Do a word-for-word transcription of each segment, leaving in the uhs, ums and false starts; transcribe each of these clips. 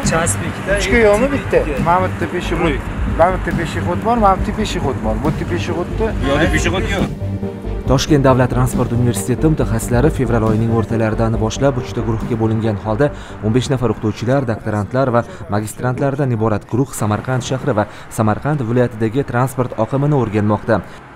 Chaspikda ichki yo'lmi bitta? Mana bu yerda peshixod, mana bu yerda peshixod bor, mana bu yerda peshixod bor. Bu yerda peshixodda, bu yerda peshixod yo'q. Toshkent davlat transport universiteti mutaxassislari fevral oyining o'rtalaridan boshlab uchta guruhga bo'lingan holda o'n besh nafar o'qituvchilar, doktorantlar va magistrantlardan iborat guruh Samarqand shahri va Samarqand viloyatidagi transport oqimini o'rganmoqda.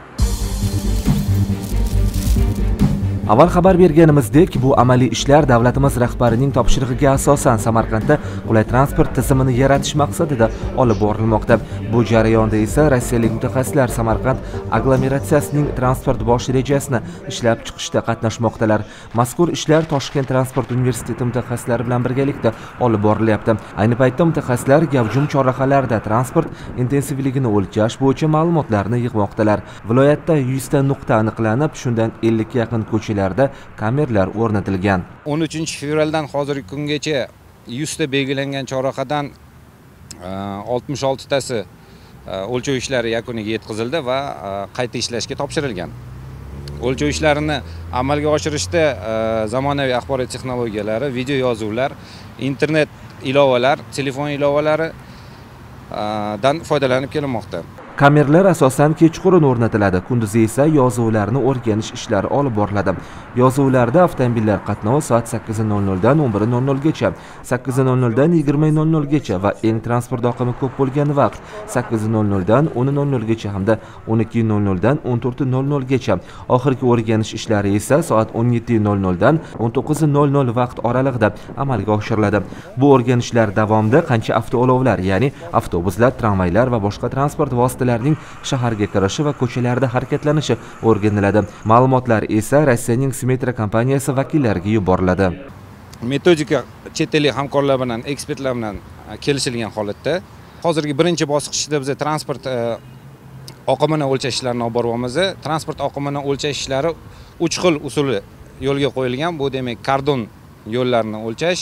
Avval xabar berganimizdek, bu amaliy ishlar davlatimiz rahbarining topshirig'iga asosan Samarqandda qulay transport tizimini yaratish maqsadida olib borilmoqda. Bu jarayonda esa rossiyalik mutaxassislar Samarqand aglomeratsiyasining transport bosh rejasini ishlab chiqishda qatnashmoqdalar. Mazkur ishlar Toshkent transport universiteti mutaxassislari bilan birgalikda olib borilyapti. Ayni paytda mutaxassislar gavjum chorrahalarda transport intensivligini o'lchash bo'yicha ma'lumotlarni yig'moqdalar. Viloyatda yuzta nuqta aniqlanib, shundan ellikka yaqin ko'cha kameralar o'rnatilgan. o'n uchinchi fevraldan hozirgi kungacha yuzta belgilangan chorrahadan oltmish oltitasi o'lchov ishlari yakuniga yetkazildi va qayta ishlashga topshirilgan. O'lchov ishlarini amalga oshirishda zamonaviy axborot texnologiyalari, video yozuvlar, internet ilovalar, telefon ilovalaridan foydalanib kelinmoqda. Kameralar asosan kechqurun o'rnatiladi, kunduzi esa yozuvlarni o'rganish ishlari olib boriladi. Yozuvlarda avtomobillar qatnovi soat sakkiz nol nol dan o'n bir nol nol gacha, sakkiz nol nol dan yigirma nol nol gacha va eng transport oqimi ko'p bo'lgan vaqt sakkiz nol nol dan o'n nol nol gacha hamda o'n ikki nol nol dan o'n to'rt nol nol gacha. Oxirgi o'rganish ishlari esa soat o'n yetti nol nol dan o'n to'qqiz nol nol vaqt oralig'ida amalga oshiriladi. Bu o'rganishlar davomida qancha avtoulovlar, ya'ni avtobuslar, tramvaylar va boshqa transport vositalarining shaharga kirishi va ko'chalarda harakatlanishi o'rganiladi. Ma'lumotlar esa Rossiyaning Smetra kompaniyasi vakillariga yuboriladi. Metodika chet ellik hamkorlar bilan, ekspertlar bilan kelishilgan holatda hozirgi birinchi bosqichda biz transport oqimini o'lchash ishlarini olib boryapmiz. Transport oqimini o'lchash ishlari uch xil usuli yo'lga qo'yilgan. Bu demak, kordon yo'llarini o'lchash,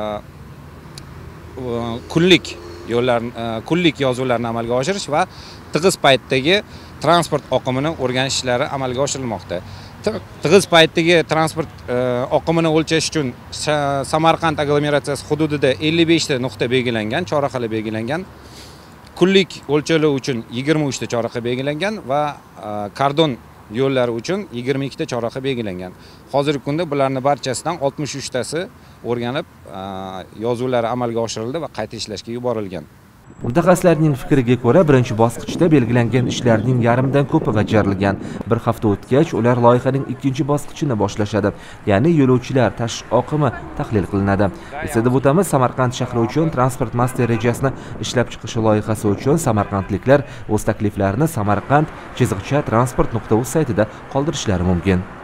kunlik yo'llar, kunlik yozuvlarni amalga oshirish va tig'iz paytdagi transport oqimini o'rganish ishlari amalga oshirilmoqda. Tig'iz paytdagi transport oqimini o'lchash uchun Samarqand aglomeratsiyasi hududida ellik beshta nuqta belgilangan, chorrahalar belgilangan. Kunlik o'lchovlar uchun yigirma uchta chorraha belgilangan va kordon yo'llari uchun yigirma ikkita chorraha belgilangan. Hozirgi kunda bularning barchasidan oltmish uchtasi o'rganib, yozuvlari amalga oshirildi va qayta ishlashga yuborilgan. Mutaxassislarning fikriga ko'ra, birinchi bosqichda belgilangan ishlarning yarmidan ko'pi bajarilgan. Bir hafta o'tgach, ular loyihaning ikkinchi bosqichini boshlashadi, ya'ni yo'lovchilar tashish oqimi tahlil qilinadi. Eslatib o'tamiz, Samarqand shahri uchun transport master rejasini ishlab chiqish loyihasi uchun samarqandliklar o'z takliflarini samarqand chizig'cha transport nuqta uz saytida qoldirishlari mumkin.